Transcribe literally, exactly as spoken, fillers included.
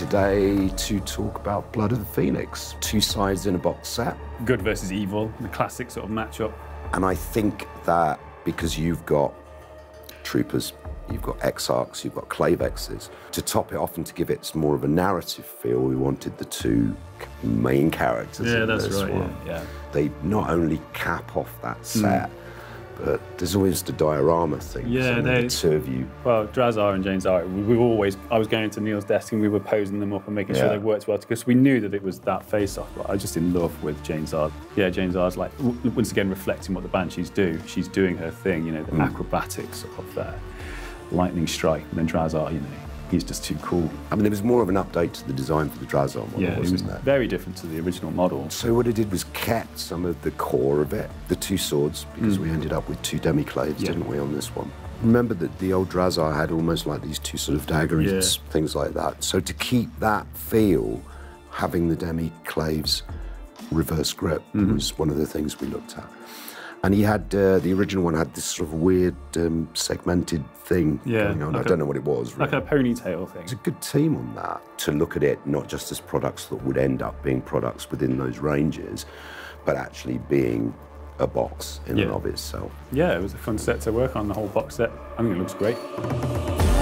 today to talk about Blood of the Phoenix. Two sides in a box set. Good versus evil, the classic sort of matchup. And I think that because you've got troopers, you've got exarchs, you've got clavexes, to top it off and to give it more of a narrative feel, we wanted the two main characters yeah, in that's this right, one. Yeah, yeah. They not only cap off that set, mm. but there's always the diorama thing. Yeah, they the two of you. Well, Drazhar and Jain Zar, we, we were always. I was going to Neil's desk and we were posing them up and making yeah. sure they worked well because we knew that it was that face-off. But I was just in love with Jain Zar. Yeah, Jain Zar's like once again reflecting what the Banshees do. She's doing her thing, you know, the mm. acrobatics of that lightning strike. And then Drazhar, you know, he's just too cool. I mean, it was more of an update to the design for the Drazhar model, yeah, wasn't it was it? Very different to the original model. So what it did was kept some of the core of it, the two swords, because mm. we ended up with two demi-claves, yeah. didn't we, on this one? Remember that the old Drazhar had almost like these two sort of daggeries, yeah. things like that. So to keep that feel, having the demi-claves reverse grip mm-hmm. was one of the things we looked at. And he had, uh, the original one had this sort of weird um, segmented thing yeah, going on. like I don't know what it was. Like really. a ponytail thing. It's a good team on that, to look at it not just as products that would end up being products within those ranges, but actually being a box in yeah. and of itself. Yeah, it was a fun set to work on, the whole box set. I think it looks great.